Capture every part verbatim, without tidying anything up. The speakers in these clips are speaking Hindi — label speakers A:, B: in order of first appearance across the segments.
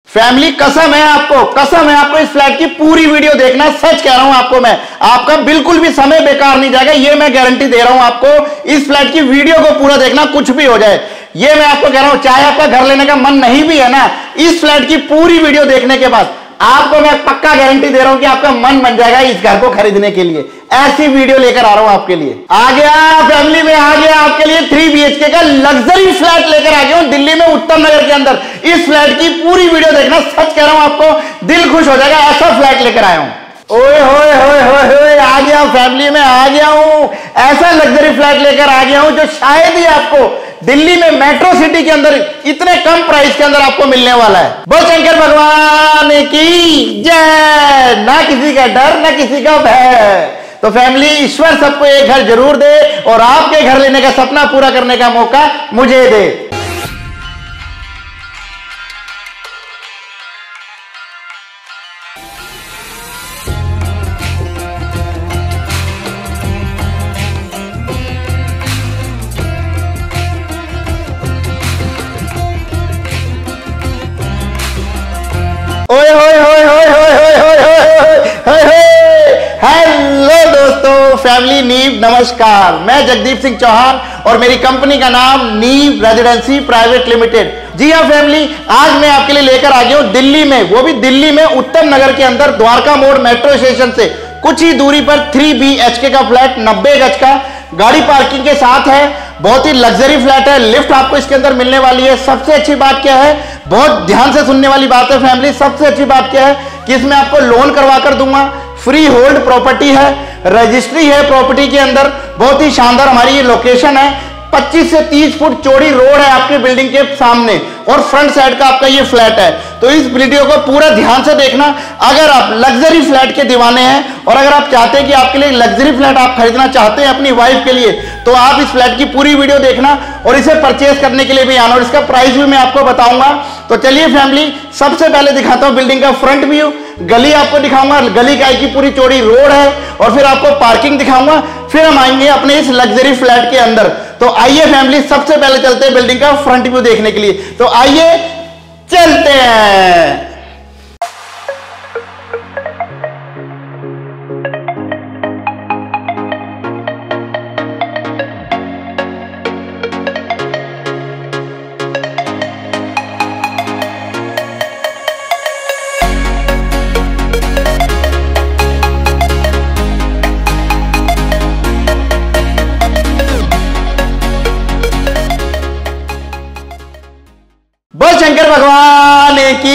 A: फैमिली कसम है आपको, कसम है आपको, इस फ्लैट की पूरी वीडियो देखना। सच कह रहा हूं आपको मैं, आपका बिल्कुल भी समय बेकार नहीं जाएगा, ये मैं गारंटी दे रहा हूं आपको। इस फ्लैट की वीडियो को पूरा देखना, कुछ भी हो जाए, ये मैं आपको कह रहा हूं। चाहे आपका घर लेने का मन नहीं भी है ना, इस फ्लैट की पूरी वीडियो देखने के बाद आपको मैं पक्का गारंटी दे रहा हूं कि आपका मन बन जाएगा इस घर को खरीदने के लिए। ऐसी वीडियो लेकर आ रहा हूं आपके लिए। आ गया फैमिली में, आ गया आपके लिए थ्री बीएचके का लग्जरी फ्लैट लेकर आ गया हूं दिल्ली में उत्तम नगर के अंदर। इस फ्लैट की पूरी वीडियो देखना, सच कह रहा हूं आपको दिल खुश हो जाएगा, ऐसा फ्लैट लेकर आया हूं। ओए होए होए होए होए, आ गया फैमिली में, आ गया हूं। ऐसा लग्जरी फ्लैट लेकर आ गया हूं जो शायद ही आपको दिल्ली में मेट्रो सिटी के अंदर इतने कम प्राइस के अंदर आपको मिलने वाला है। बोल शंकर भगवान की जय। ना किसी का डर, ना किसी का भय। तो फैमिली, ईश्वर सबको एक घर जरूर दे और आपके घर लेने का सपना पूरा करने का मौका मुझे दे। ओए होए होए होए होए होए होए होए होए। हेलो दोस्तों, फैमिली नीव नमस्कार। मैं जगदीप सिंह चौहान और मेरी कंपनी का नाम नीव रेजिडेंसी प्राइवेट लिमिटेड। जी हाँ फैमिली, आज मैं आपके लिए लेकर आ गया हूं दिल्ली में, वो भी दिल्ली में उत्तम नगर के अंदर द्वारका मोड़ मेट्रो स्टेशन से कुछ ही दूरी पर थ्री बी एच के का फ्लैट, नब्बे गज का, गाड़ी पार्किंग के साथ है। बहुत ही लग्जरी फ्लैट है, लिफ्ट आपको इसके अंदर मिलने वाली है। सबसे अच्छी बात क्या है, बहुत ध्यान से सुनने वाली बात है फैमिली, सबसे अच्छी बात क्या है कि इसमें आपको लोन करवा कर दूंगा। फ्री होल्ड प्रॉपर्टी है, रजिस्ट्री है प्रॉपर्टी के अंदर। बहुत ही शानदार हमारी ये लोकेशन है। पच्चीस से तीस फुट चौड़ी रोड है आपके बिल्डिंग के सामने और फ्रंट साइड का आपका ये फ्लैट है। तो इस वीडियो को पूरा ध्यान से देखना। अगर आप लग्जरी फ्लैट के दीवाने हैं और अगर आप चाहते हैं कि आपके लिए लग्जरी फ्लैट आप खरीदना चाहते हैं अपनी वाइफ के लिए, तो आप इस फ्लैट की पूरी वीडियो देखना और इसे परचेज करने के लिए भी आना और इसका प्राइस भी मैं आपको बताऊंगा। तो चलिए फैमिली, सबसे पहले दिखाता हूं बिल्डिंग का फ्रंट व्यू, गली आपको दिखाऊंगा, गली का की पूरी चौड़ी रोड है और फिर आपको पार्किंग दिखाऊंगा। फिर हम आएंगे अपने इस लग्जरी फ्लैट के अंदर। तो आइए फैमिली, सबसे पहले चलते हैं बिल्डिंग का फ्रंट व्यू देखने के लिए। तो आइए चलते हैं। शंकर भगवान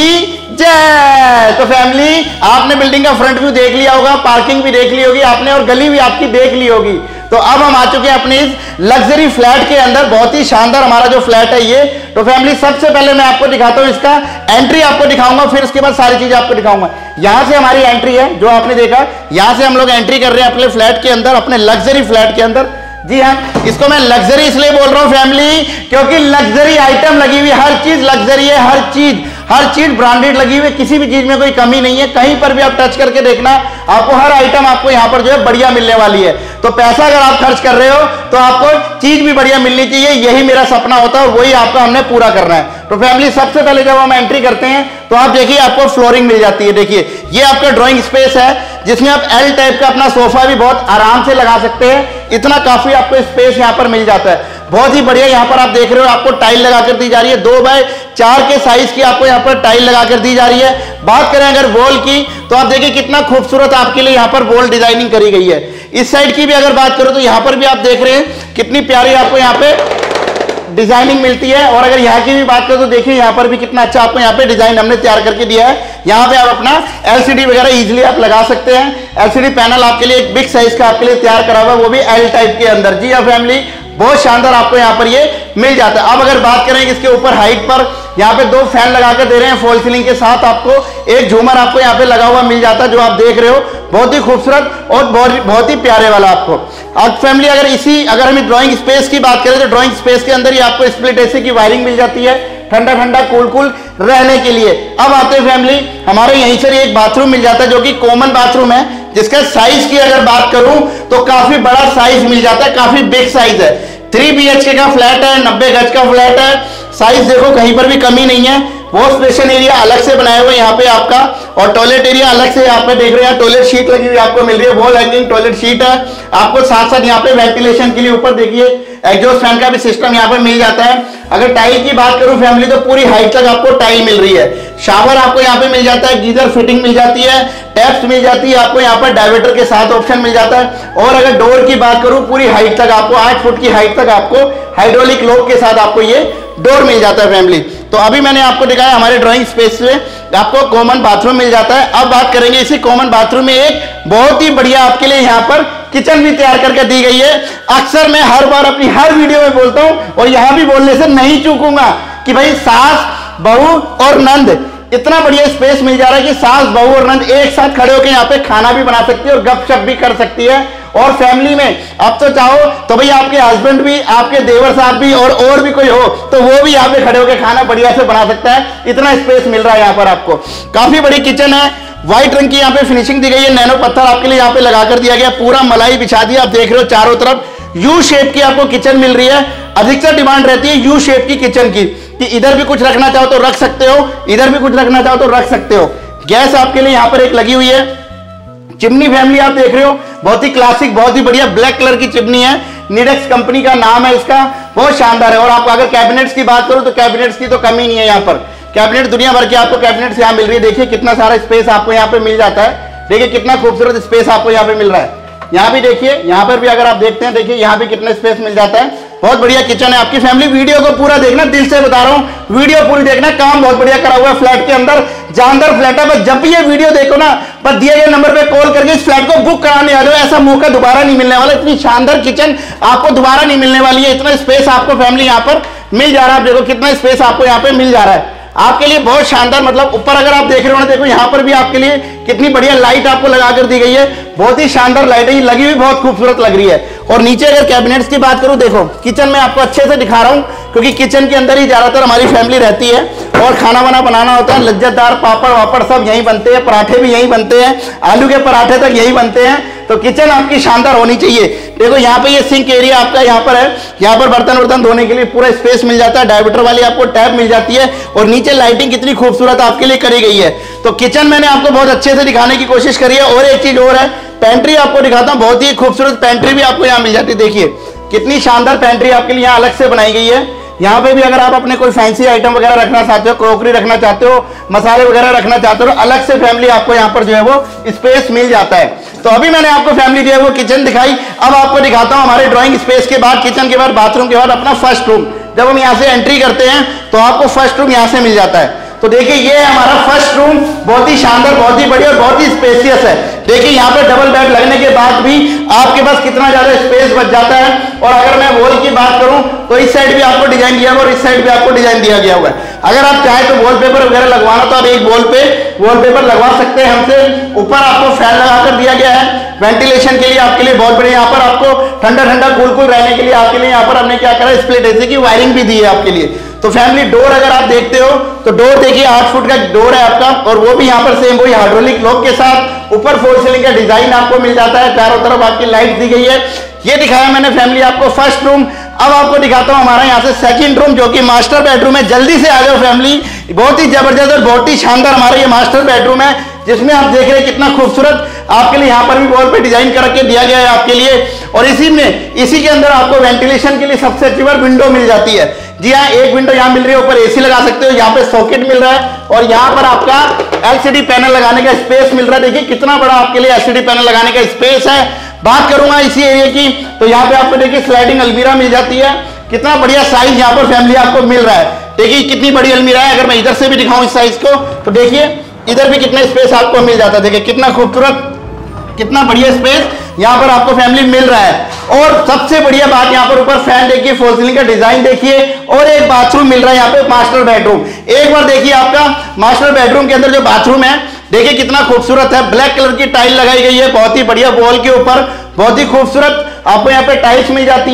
A: की जय। तो फैमिली, आपने बिल्डिंग का फ्रंट व्यू देख लिया होगा, पार्किंग भी देख ली होगी आपने और गली भी आपकी देख ली होगी। तो अब हम आ चुके हैं अपने इस लग्जरी फ्लैट के अंदर। बहुत ही शानदार हमारा जो फ्लैट है ये। तो फैमिली, सबसे पहले मैं आपको दिखाता हूं इसका एंट्री आपको दिखाऊंगा, फिर उसके बाद सारी चीजें आपको दिखाऊंगा। यहां से हमारी एंट्री है, जो आपने देखा, यहां से हम लोग एंट्री कर रहे हैं अपने फ्लैट के अंदर, अपने लग्जरी फ्लैट के अंदर। जी हाँ, इसको मैं लग्जरी इसलिए बोल रहा हूं फैमिली क्योंकि लग्जरी आइटम लगी हुई, हर चीज लग्जरी है, हर चीज हर चीज ब्रांडेड लगी हुई है, किसी भी चीज में कोई कमी नहीं है। कहीं पर भी आप टच करके देखना, आपको हर आइटम आपको यहाँ पर जो है बढ़िया मिलने वाली है। तो पैसा अगर आप खर्च कर रहे हो तो आपको चीज भी बढ़िया मिलनी चाहिए, यही मेरा सपना होता है और वही आपका हमने पूरा करना है। तो फैमिली, सबसे पहले जब हम एंट्री करते हैं तो आप देखिए आपको फ्लोरिंग मिल जाती है। देखिए ये आपका ड्राइंग स्पेस है जिसमें आप एल टाइप का अपना सोफा भी बहुत आराम से लगा सकते हैं। इतना काफी आपको स्पेस यहाँ पर मिल जाता है, बहुत ही बढ़िया। यहाँ पर आप देख रहे हो आपको टाइल लगाकर दी जा रही है, दो बाय चार के साइज की आपको यहाँ पर टाइल लगाकर दी जा रही है। बात करें अगर वॉल की तो आप देखिए कितना खूबसूरत आपके लिए यहाँ पर वॉल डिजाइनिंग करी गई है। इस साइड की भी अगर बात करो तो यहाँ पर भी आप देख रहे हैं कितनी प्यारी आपको यहाँ पे डिजाइनिंग मिलती है। और अगर यहाँ की भी बात करो तो देखिए यहाँ पर भी कितना अच्छा आपको यहाँ पे डिजाइन हमने तैयार करके दिया है। यहाँ पे आप अपना एलसीडी वगैरह इजीली आप लगा सकते हैं। एलसीडी पैनल आपके लिए एक बिग साइज का आपके लिए तैयार करा हुआ है, वो भी एल टाइप के अंदर। जी हाँ फैमिली, बहुत शानदार आपको यहाँ पर ये मिल जाता है। अब अगर बात करें इसके ऊपर हाइट पर, यहाँ पे दो फैन लगा कर दे रहे हैं फॉल सीलिंग के साथ, आपको एक झूमर आपको यहाँ पे लगा हुआ मिल जाता है जो आप देख रहे हो, बहुत ही खूबसूरत और बहुत बहुत ही प्यारे वाला आपको। अब फैमिली, अगर इसी अगर हम ड्राइंग स्पेस की बात करें तो ड्राइंग स्पेस के अंदर ही आपको स्प्लिट एसी की वायरिंग मिल जाती है, ठंडा ठंडा कूल कूल रहने के लिए। अब आते हैं फैमिली, हमारे यहीं से एक बाथरूम मिल जाता है जो कि कॉमन बाथरूम है, जिसका साइज की अगर बात करूं तो काफी बड़ा साइज मिल जाता है, काफी बिग साइज है। थ्री बी एच के का फ्लैट है, नब्बे गज का फ्लैट है, साइज देखो कहीं पर भी कमी नहीं है, वॉश बेसिन एरिया अलग से बनाया हुआ है यहाँ पे आपका, और टॉयलेट एरिया अलग से यहाँ पे देख रहे हैं, टॉयलेट शीट लगी हुई आपको मिल रही है, वॉल हैंगिंग टॉयलेट शीट है आपको। साथ साथ यहाँ पे वेंटिलेशन के लिए ऊपर देखिए एग्जॉस्ट फैन का भी सिस्टम यहाँ पे मिल जाता है। अगर टाइल की बात करूं फैमिली तो पूरी हाइट तक आपको टाइल मिल रही है। शावर आपको यहाँ पे मिल जाता है, गीजर फिटिंग मिल जाती है, टैप्स मिल जाती है आपको यहाँ पर, डायवर्टर के साथ ऑप्शन मिल जाता है। और अगर डोर की बात करूं पूरी हाइट तक आपको आठ फुट की हाइट तक आपको हाइड्रोलिक लॉक के साथ आपको ये डोर मिल जाता है फैमिली। तो अभी मैंने आपको दिखाया हमारे ड्राइंग स्पेस में आपको कॉमन बाथरूम मिल जाता है। अब बात करेंगे इसी कॉमन बाथरूम में एक बहुत ही बढ़िया आपके लिए यहाँ पर किचन भी तैयार करके दी गई है। अक्सर मैं हर बार अपनी हर वीडियो में बोलता हूं और यहां भी बोलने से नहीं चूकूंगा कि भाई सास बहू और नंद इतना बढ़िया स्पेस मिल जा रहा है कि सास बहू और नंद एक साथ खड़े होकर यहाँ पे खाना भी बना सकती है और गपशप भी कर सकती है। और फैमिली में अब तो चाहो तो भाई आपके हस्बैंड भी, आपके देवर साहब भी और और भी कोई हो तो वो भी यहाँ पे खड़े होकर खाना बढ़िया से बना सकता है। इतना स्पेस मिल रहा है यहाँ पर आपको। काफी बड़ी किचन है, व्हाइट रंग की यहाँ पे फिनिशिंग दी गई है, नैनो पत्थर आपके लिए यहाँ पे लगाकर दिया गया, पूरा मलाई बिछा दिया। आप देख रहे हो चारों तरफ यू शेप की आपको किचन मिल रही है। अधिकतर डिमांड रहती है यू शेप की किचन की कि इधर भी कुछ रखना चाहो तो रख सकते हो, इधर भी कुछ रखना चाहो तो रख सकते हो। गैस आपके लिए यहाँ पर एक लगी हुई है। चिमनी फैमिली आप देख रहे हो बहुत ही क्लासिक, बहुत ही बढ़िया ब्लैक कलर की चिमनी है, निडेक्स कंपनी का नाम है इसका, बहुत शानदार है। और आप अगर कैबिनेट्स की बात करो तो कैबिनेट्स की तो कमी नहीं है यहाँ पर, कैबिनेट दुनिया भर के आपको कैबिनेट्स यहाँ मिल रही है। देखिए कितना सारा स्पेस आपको यहाँ पे मिल जाता है, देखिए कितना खूबसूरत स्पेस आपको यहाँ पे मिल रहा है। यहाँ भी देखिए, यहाँ पर भी अगर आप देखते हैं देखिए यहाँ भी कितना स्पेस मिल जाता है। बहुत बढ़िया किचन है आपकी फैमिली। वीडियो को पूरा देखना, दिल से बता रहा हूँ वीडियो पूरी देखना, काम बहुत बढ़िया करा हुआ है फ्लैट के अंदर, जानदार फ्लैट है। बस जब भी ये वीडियो देखो ना बस दिए गए नंबर पे कॉल करके इस फ्लैट को बुक कराने आ जाओ, ऐसा मौका दोबारा नहीं मिलने वाला। इतनी शानदार किचन आपको दोबारा नहीं मिलने वाली है। इतना स्पेस आपको फैमिली यहाँ पर मिल जा रहा है। आप देखो कितना स्पेस आपको यहाँ पे मिल जा रहा है आपके लिए, बहुत शानदार। मतलब ऊपर अगर आप देख रहे हो ना, देखो यहाँ पर भी आपके लिए कितनी बढ़िया लाइट आपको लगा कर दी गई है, बहुत ही शानदार लाइटें लगी हुई, बहुत खूबसूरत लग रही है। और नीचे अगर कैबिनेट्स की बात करूं, देखो किचन में आपको अच्छे से दिखा रहा हूं क्योंकि किचन के अंदर ही ज्यादातर हमारी फैमिली रहती है और खाना वाना बनाना होता है। लज्जतदार पापड़ वापड़ सब यहीं बनते हैं, पराठे भी यहीं बनते हैं, आलू के पराठे तक यही बनते हैं। तो किचन आपकी शानदार होनी चाहिए। देखो यहाँ पे ये सिंक एरिया आपका यहाँ पर है, यहाँ पर बर्तन वर्तन धोने के लिए पूरा स्पेस मिल जाता है, डायवर्टर वाली आपको टैप मिल जाती है और नीचे लाइटिंग कितनी खूबसूरत आपके लिए करी गई है। तो किचन मैंने आपको बहुत अच्छे से दिखाने की कोशिश करी है। और एक चीज और है, पेंट्री आपको दिखाता हूँ, बहुत ही खूबसूरत पेंट्री भी आपको यहाँ मिल जाती है। देखिए कितनी शानदार पेंट्री आपके लिए यहाँ अलग से बनाई गई है। यहाँ पे भी अगर आप अपने कोई फैंसी आइटम वगैरह रखना चाहते हो, क्रोकरी रखना चाहते हो, मसाले वगैरह रखना चाहते हो, अलग से फैमिली आपको यहाँ पर जो है वो स्पेस मिल जाता है। तो अभी मैंने आपको फैमिली जो है वो किचन दिखाई। अब आपको दिखाता हूँ हमारे ड्राइंग स्पेस के बाद, किचन के बाद, बाथरूम के बाद अपना फर्स्ट रूम। जब हम यहाँ से एंट्री करते हैं तो आपको फर्स्ट रूम यहाँ से मिल जाता है। तो देखिए ये है हमारा फर्स्ट रूम, बहुत ही शानदार, बहुत ही बढ़िया और बहुत ही स्पेसियस है। देखिए यहाँ पे डबल बेड लगने के बाद भी आपके पास कितना ज्यादा स्पेस बच जाता है। और अगर मैं वॉल की बात करूं तो इस साइड भी आपको डिजाइन दिया हुआ और इस साइड भी आपको डिजाइन दिया गया हुआ है। अगर आप चाहे तो वॉलपेपर वगैरह लगवाना तो आप एक वॉल पे वॉलपेपर लगवा सकते हैं हमसे। ऊपर आपको फैन लगाकर दिया गया है वेंटिलेशन के लिए आपके लिए, बहुत बढ़िया। यहाँ पर आपको ठंडा ठंडा कूल कूल रहने के लिए आपके लिए यहाँ पर हमने क्या करा, स्प्लिट एसी की वायरिंग भी दी है आपके लिए। तो फैमिली डोर अगर आप देखते हो तो डोर देखिए आठ फुट का डोर है आपका और वो भी यहाँ पर सेम वही हाइड्रोलिक लॉक के साथ। ऊपर फोर सीलिंग का डिजाइन आपको मिल जाता है, चारों तरफ आपकी लाइट दी गई है। ये दिखाया मैंने फैमिली आपको फर्स्ट रूम। अब आपको दिखाता हूं हमारा यहाँ से सेकंड रूम जो कि मास्टर बेडरूम है। जल्दी से आ जाओ फैमिली, बहुत ही जबरदस्त और बहुत ही शानदार हमारा ये मास्टर बेडरूम है जिसमें आप देख रहे हैं कितना खूबसूरत आपके लिए यहाँ पर भी वॉल पे डिजाइन करके दिया गया है आपके लिए। और इसी में इसी के अंदर आपको वेंटिलेशन के लिए सबसे अच्छी बार विंडो मिल जाती है। जी हाँ, एक विंडो यहाँ मिल रही है, ऊपर एसी लगा सकते हो, यहाँ पे सॉकेट मिल रहा है और यहाँ पर आपका एलसीडी पैनल लगाने का स्पेस मिल रहा है। देखिए कितना बड़ा आपके लिए एलसीडी पैनल लगाने का स्पेस है। बात करूंगा इसी एरिया की तो यहाँ पे आपको देखिए स्लाइडिंग अलमीरा मिल जाती है। कितना बढ़िया साइज यहाँ पर फैमिली आपको मिल रहा है। देखिए कितनी बड़ी अलमीरा है। अगर मैं इधर से भी दिखाऊं इस साइज को तो देखिए इधर भी कितना स्पेस आपको मिल जाता है। देखिए कितना खूबसूरत, कितना बढ़िया स्पेस यहाँ पर आपको फैमिली मिल रहा है। और सबसे बढ़िया बात यहाँ पर ऊपर फैन देखिए, फॉल सीलिंग का डिजाइन देखिए और एक बाथरूम मिल रहा है यहाँ पे मास्टर बेडरूम। एक बार देखिए आपका मास्टर बेडरूम के अंदर जो बाथरूम है देखिए कितना खूबसूरत है। ब्लैक कलर की टाइल लगाई गई है, बहुत ही बढ़िया। वॉल के ऊपर बहुत ही खूबसूरत आपको यहाँ पे टाइल्स मिल जाती है।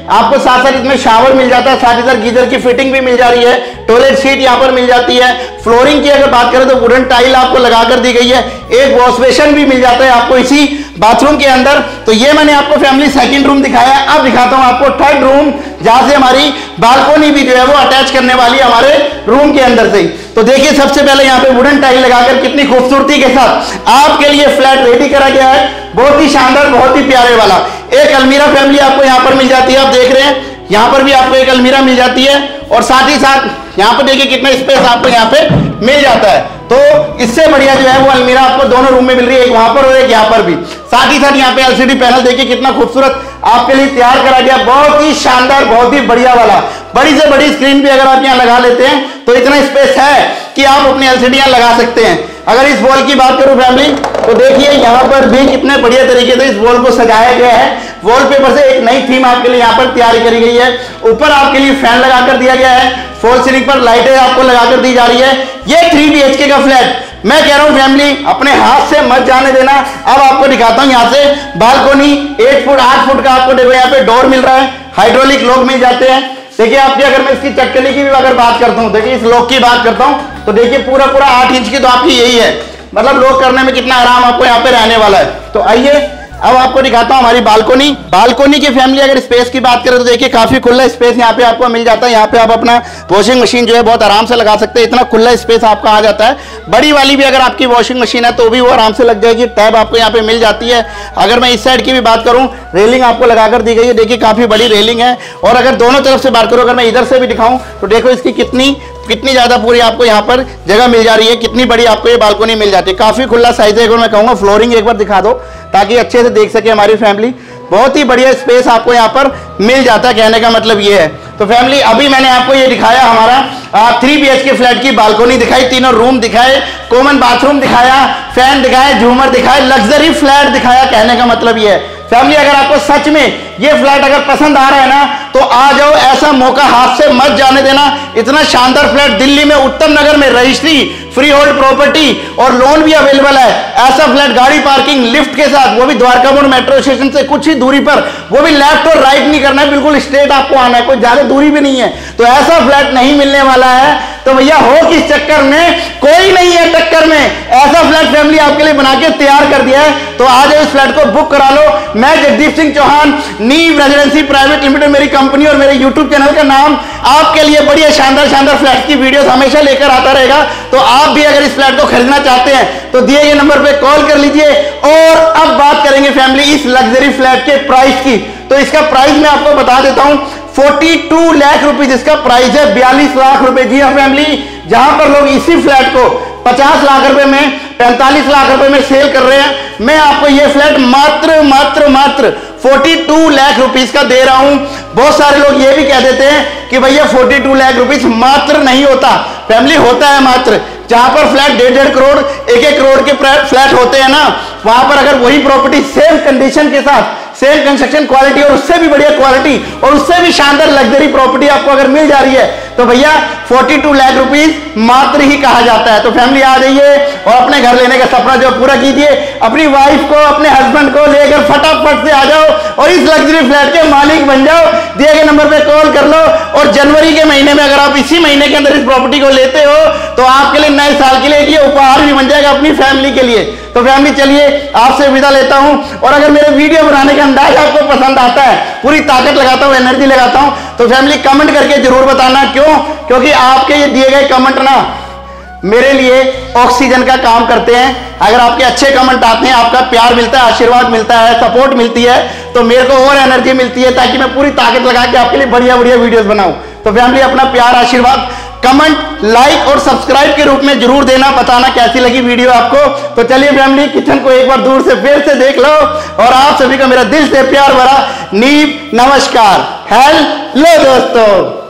A: आपको साथ साथ इसमें शावर मिल जाता है, साथ ही साथ गीजर की फिटिंग भी मिल जा रही है, टॉयलेट सीट यहाँ पर मिल जाती है। फ्लोरिंग की अगर बात करें तो वुडन टाइल आपको लगाकर दी गई है, एक वॉश बेसिन भी मिल जाता है आपको इसी बाथरूम के अंदर। तो ये मैंने आपको फैमिली सेकंड रूम दिखाया, अब दिखाता हूं आपको थर्ड रूम, जहां से हमारी बालकोनी भी जो है वो अटैच करने वाली है हमारे रूम के अंदर से। तो देखिए सबसे पहले यहाँ पे वुडन टाइल लगाकर कितनी खूबसूरती के साथ आपके लिए फ्लैट रेडी करा गया है, बहुत ही शानदार, बहुत ही प्यारे वाला। एक अलमीरा फैमिली आपको यहाँ पर मिल जाती है, आप देख रहे हैं यहाँ पर भी आपको एक अलमीरा मिल जाती है, और साथ ही साथ यहाँ पर देखिए कितना स्पेस आपको यहाँ पे मिल जाता है। तो इससे बढ़िया जो है वो अलमीरा आपको दोनों रूम में मिल रही है, एक वहां पर और एक यहाँ पर भी। साथ ही साथ यहाँ पे एलसीडी पैनल देखिए कितना खूबसूरत आपके लिए तैयार करा गया, बहुत ही शानदार, बहुत ही बढ़िया वाला। बड़ी से बड़ी स्क्रीन भी अगर आप यहाँ लगा लेते हैं तो इतना स्पेस है कि आप अपनी एलसीडी यहाँ लगा सकते हैं। अगर इस वॉल की बात करूं फैमिली तो देखिए यहाँ पर भी कितने बढ़िया तरीके से इस वॉल को सजाया गया है। वॉलपेपर से एक नई थीम आपके लिए यहाँ पर तैयारी करी गई है। ऊपर आपके लिए फैन लगाकर दिया गया है, फॉल सीलिंग पर लाइटें आपको लगाकर दी जा रही है। ये थ्री बी एच के का फ्लैट मैं कह रहा हूं फैमिली अपने हाथ से मत जाने देना। अब आपको दिखाता हूं यहाँ से बालकोनी, एट फुट आठ फुट का आपको देखो यहाँ पे डोर मिल रहा है, हाइड्रोलिक लॉक मिल जाते हैं। देखिए आपकी अगर मैं इसकी चटकली की भी अगर बात करता हूं, देखिए इस लॉक की बात करता हूं तो देखिए पूरा पूरा आठ इंच की तो आपकी यही है, मतलब लॉक करने में कितना आराम आपको यहाँ पे रहने वाला है। तो आइए अब आपको दिखाता हूं हमारी बालकोनी। बालकोनी की फैमिली अगर स्पेस की बात करें तो देखिए काफी खुला स्पेस यहाँ पे आपको मिल जाता है। यहाँ पे आप अपना वॉशिंग मशीन जो है बहुत आराम से लगा सकते हैं, इतना खुला स्पेस आपका आ जाता है। बड़ी वाली भी अगर आपकी वॉशिंग मशीन है तो भी वो आराम से लग जाएगी, टैब आपको यहाँ पे मिल जाती है। अगर मैं इस साइड की भी बात करूं, रेलिंग आपको लगाकर दी गई है, देखिए काफी बड़ी रेलिंग है। और अगर दोनों तरफ से बात करूं, अगर मैं इधर से भी दिखाऊं तो देखो इसकी कितनी कितनी ज्यादा पूरी आपको यहाँ पर जगह मिल जा रही है, कितनी बड़ी आपको ये बालकोनी मिल जाती है। काफी खुला साइज है। एक बार मैं कहूंगा फ्लोरिंग एक बार दिखा दो ताकि अच्छे से देख सके हमारी फैमिली। बहुत ही बढ़िया स्पेस आपको यहाँ पर मिल जाता है, कहने का मतलब ये है। तो फैमिली अभी मैंने आपको ये दिखाया हमारा three B H K flat की बालकोनी दिखाई, तीनों रूम दिखाए, कॉमन बाथरूम दिखाया, फैन दिखाए, झूमर दिखाए, लग्जरी फ्लैट दिखाया। कहने का मतलब ये है फैमिली अगर आपको सच में ये फ्लैट अगर पसंद आ रहा है ना तो आ जाओ, ऐसा मौका हाथ से मत जाने देना। इतना शानदार फ्लैट दिल्ली में उत्तम नगर में, रजिस्ट्री, फ्री होल्ड प्रॉपर्टी और लोन भी अवेलेबल है। ऐसा फ्लैट गाड़ी पार्किंग लिफ्ट के साथ, वो भी द्वारका मोड़ मेट्रो स्टेशन से कुछ ही दूरी पर, वो भी लेफ्ट और राइट नहीं करना है, बिल्कुल स्ट्रेट आपको आना है, कोई ज्यादा दूरी भी नहीं है। तो ऐसा फ्लैट नहीं मिलने वाला है तो भैया हो किस चक्कर में, कोई नहीं है टक्कर में। ऐसा फ्लैट फैमिली आपके लिए बना के तैयार कर दिया है। तो आज इस फ्लैट को बुक करा लो। मैं Jagdeep Singh Chauhan, Neev residency private limited मेरी कंपनी और मेरे यूट्यूब चैनल का नाम, आपके लिए बढ़िया शानदार शानदार फ्लैट की वीडियोस हमेशा लेकर आता रहेगा। तो आप भी अगर इस फ्लैट को खरीदना चाहते हैं तो दिए गए नंबर पे कॉल कर लीजिए। और अब बात करेंगे फैमिली इस लग्जरी फ्लैट के प्राइस की। तो इसका प्राइस मैं आपको बता देता हूं, बयालीस लाख रुपए इसका प्राइस है, बयालीस लाख रुपए। जी हाँ फैमिली, जहां पर लोग इसी फ्लैट को पचास लाख रुपए में, पैंतालीस लाख रुपए में सेल कर रहे हैं, मैं आपको ये फ्लैट मात्र मात्र मात्र बयालीस लाख रुपीस का दे रहा हूं। बहुत सारे लोग ये भी कह देते हैं कि भैया बयालीस लाख रुपीस मात्र नहीं होता फैमिली, होता है मात्र। जहां पर फ्लैट डेढ़ डेढ़ करोड़ एक एक करोड़ के फ्लैट होते हैं ना, वहां पर अगर वही प्रॉपर्टी सेम कंडीशन के साथ, सेम कंस्ट्रक्शन क्वालिटी और उससे भी बढ़िया क्वालिटी और उससे भी शानदार लग्जरी प्रॉपर्टी आपको अगर मिल जा रही है तो भैया बयालीस लाख रुपीस मात्र ही कहा जाता है। तो फैमिली आ जाइए और अपने घर लेने का सपना जो पूरा कीजिए, अपनी वाइफ को, अपने हस्बैंड को लेकर फटाफट से आ जाओ और इस लग्जरी फ्लैट के मालिक बन जाओ। दिए गए नंबर पे कॉल कर लो। और जनवरी के महीने में अगर आप इसी महीने के अंदर इस प्रॉपर्टी को लेते हो तो आपके लिए नए साल के लिए ये उपहार भी बन जाएगा अपनी फैमिली के लिए। तो फैमिली चलिए आपसे विदा लेता हूं। और अगर मेरे वीडियो बनाने का अंदाज आपको पसंद आता है, पूरी ताकत लगाता हूं, एनर्जी लगाता हूं, तो फैमिली कमेंट करके जरूर बताना। क्यों? क्योंकि आपके ये दिए गए कमेंट ना मेरे लिए ऑक्सीजन का काम करते हैं। अगर आपके अच्छे कमेंट आते हैं, आपका प्यार मिलता है, आशीर्वाद मिलता है, सपोर्ट मिलती है, तो मेरे को और एनर्जी मिलती है ताकि मैं पूरी ताकत लगा के आपके लिए बढ़िया बढ़िया वीडियोस बनाऊं। तो फैमिली अपना प्यार, आशीर्वाद कमेंट, लाइक और सब्सक्राइब के रूप में जरूर देना, बताना कैसी लगी वीडियो आपको। तो चलिए फैमिली किचन को एक बार दूर से फिर से देख लो। और आप सभी को मेरा दिल से प्यार भरा नीव नमस्कार। हेलो दोस्तों।